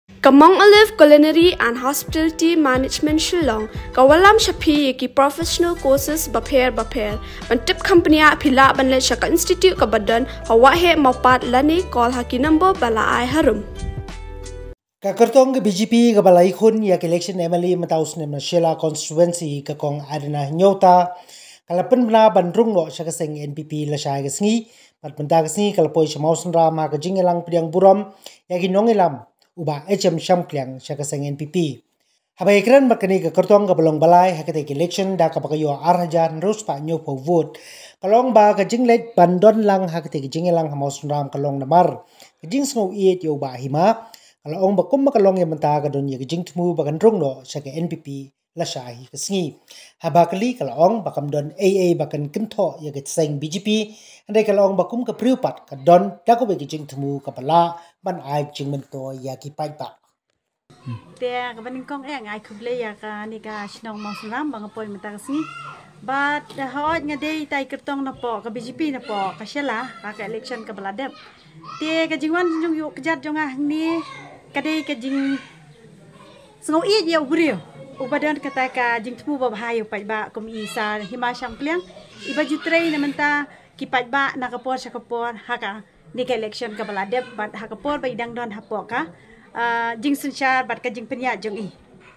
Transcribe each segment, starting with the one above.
Kamong Olive Culinary and Hospitality Management Shillong, kawalam shapi ki professional courses baper. Bantip company pila banle shaka institute kabadan hawa he mapat lani call haki number bala ai harum. Kakartong ke BJP ke balai khun ya election MLA mataus ne Shela constituency ke kong adina nyota kalapen bna bandrung no shaka seng NPP la shai ke sngi pat benda ke sngi kalapoi chamausan ra ma ke jingelang pediang buram ya ki nongilam uba HM Shamkliang shaka seng NPP. Habai kran makani ke kartong ke belong balai hakate election da ka pakayo arhajan rus pa nyo po vote. Kalong ba ke jinglet bandon lang hakate ke jingelang hamausan ram kalong namar. Ke jing sngo iet yo ba hima kalau orang bakum makalong yang mentah kadon ya jing temu bakan rong no sa ke NPP la shahi ke sngi habakali kalau orang bakam don AA bakan kentho ya ke seng BJP andai kalau orang bakum ke priupat kadon da ko be jing temu kapala ban ai jing mento ya ki pai pa te ka baning kong ngai khuble ya ka ni ka shnong mong suram bang poi mentah sngi but hot ngade tai kertong na po ka BJP na po ka shela ka election ka baladep te ka jingwan jong yu kejat jong ah ni kadai ke jing sengau iet ya ubrio ubadan kata ka jing temu ba bahayo pai ba kom isa hima Shamkliang iba jutrei na menta ki pai ba na kapor sa kapor haka ni ka election ka baladep bat haka por ba idang don hapo ka jing sunchar bat ka jing penya jong i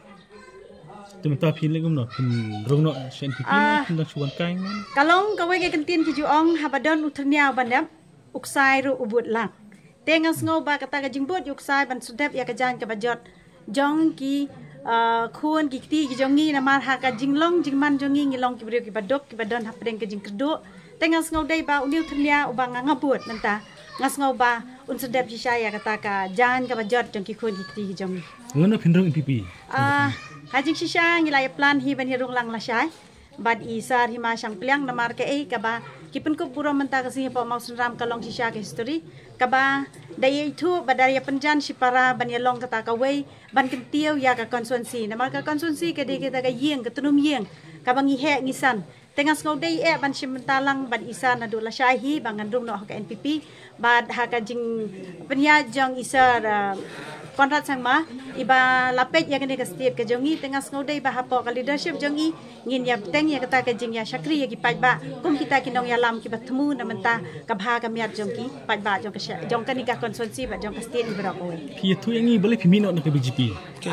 temta pin legum no pin rong no SNPP no da chuan kai man kalong ka we ke kantin ki juong habadon utrnia bandap uksai ru ubut lang tengas ngau ba kata ka jingbot yuk sai ban sudep ya ka jan ka bajot jong ki khun ki ti ki jongi na mar ha ka jinglong jingman jongi ngilong ki brio ki badok ki badon hapdeng ka jingkerdo tengas ngau dei ba unil thlia uba ngabut menta ngas ngau ba un sudep si ya kata ka jan ka bajot jong ki khun ki ti ki jongi ngono pindrong NPP ha jing si ngilai plan hi ban hirung lang la shai bad isar hima Shamkliang na mar ka ka ba kipun ko puro menta kasi po mausun ram kalong sisya ke history kaba daya itu badaya penjan si para banyalong kata kawai ban kentiau ya ka konsuensi na marka konsuensi ke de kita ka yeng ketunum yeng kabang ihe ngisan tengas ngau dai ban si mentalang ban isa na dula syahi bangan dung no ka NPP bad ha ka jing penyajong isar Konrad Sangma iba lapet ya kene ka state ka jongi tengas ngau dai ba hapo ka leadership jongi ngin ya teng ya kata ka jing ya syakri ya ki pai ba kum kita kinong ya lam ki batmu na menta ka bha ka miat jongki pai ba jong ka jong ka ni ka konsuensi ba jong ka state ni bra ko ki tu yangi balik pimino na ka BJP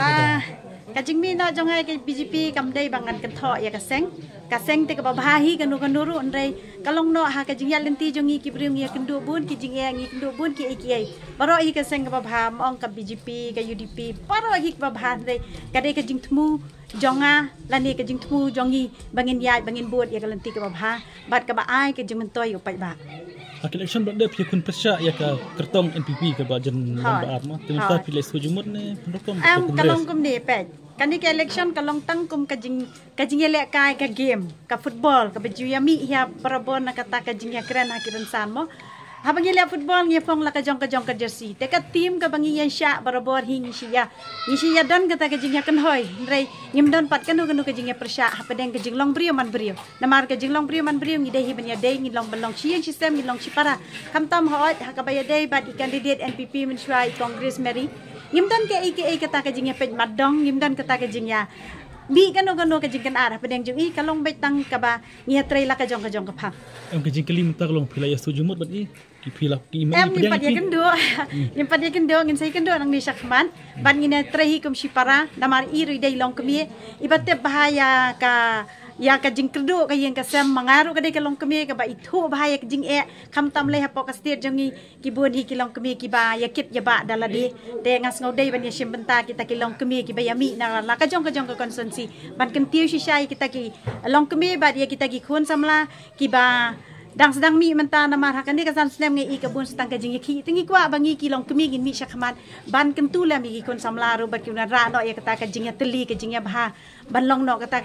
ka jing mi na jong ai ka BJP kam dai bangan kan tho ya ka seng te ka babahi kanu kanuru andai kalong no ha ka jing ya lenti jongi ki bring ya kendu bun ki jing ya ngi kendu bun ki ai baro i ka seng ka babha mong ka BJP ka UDP baro hi ka babha dai ka dai ka jing temu jonga lani ka jing temu jongi bangin ya bangin bot ya ka lenti ka babha bat ka ba ai ka jing mentoy upai ba election berde phi kun presya ya ka kertong NPP ka ba jan lambar ma temta pilih sujumut ne pendokom kalong kum ni pe kani ke election kalong tang kum ka jing ele kai ka game ka football ka baju yami ya parabon na kata ka jing ya kran hakiran san mo habang ile football ngi phong la ka jong ka jersey te ka team ka bangi yan sya parabor hingi siya don kata ka jing ya kan hoy rei ngim don pat kanu ka jing ya persya hapadeng ka jing long brio man brio namar ka jing long brio man brio ngi dei hi banya dei ngi long balong siang system ngi long chipara kam tam hoy ha ka baya dei bat candidate NPP min shwai congress mary ngim don ke kata ka jing ya pej madong ngim don kata ka jing ya bi kanu ka jing kan arah padeng jung i kalong betang ka ba ngi trei la ka jong ka phang em ka jing kelim ta kalong pilih sujumut bat i ki pila ki em ni pat ya kendo ni pat ya kendo ngin sai kendo nang ni sakman ban ngine trei kum si para namar i ri dei long kemi ibate bahaya ka ya ka jing kerdo ka yang ka sem mangaru ka dei ka long kemi ka ba itu bahaya ka jing kam tam le hapo ka state jongi ki bun hi ki long kemi ki ba ya kit ya ba daladi te ngas ngau dei ban ya sim benta kita ki long kemi ki ba yami na la ka jong ka konsensi ban kentiu si sai kita ki long kemi ba ya kita ki khun samla ki ba dang sedang mi menta na marhakan ni kasan snem ngai i kabun setang ka jing ki tingi kwa bangi ki long kemi gin mi syakman ban kentu la mi ki kon samla ro ba ki na ra no ya kata ka jing ya teli ka jing ya bah ban long no kata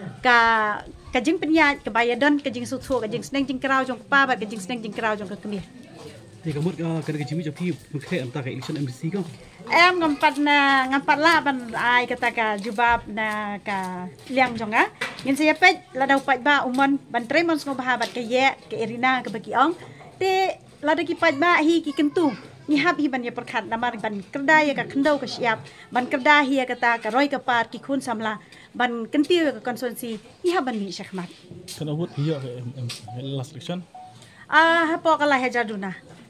ka jing penya ka bayadon ka jing suthu ka jing sneng jing krau jong pa ba ka jing sneng jing krau jong ka kemi thì có một cái chimi cho khi một cái ta cái election MDC không em ngampat la ban ai kata ka jubab na ka liang jonga ngin saya pet la dau pat ba umon ban tre mon ngo bahabat ka ye ke Irina ka baki ong te la da ki pat ba hi ki kentu ni hab hi ban ya perkhat namar ban kerda ya ka khendau ka siap ban kerda hi ya kata ka roi ka par ki khun samla ban kentiu ka konstituensi ni hab ban mi syakmat Kan awut hiyo ke last election. ha po kala hajar duna